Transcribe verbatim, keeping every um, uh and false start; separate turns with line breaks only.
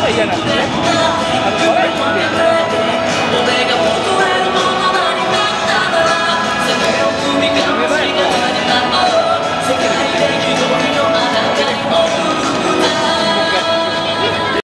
が嫌なんでね。あの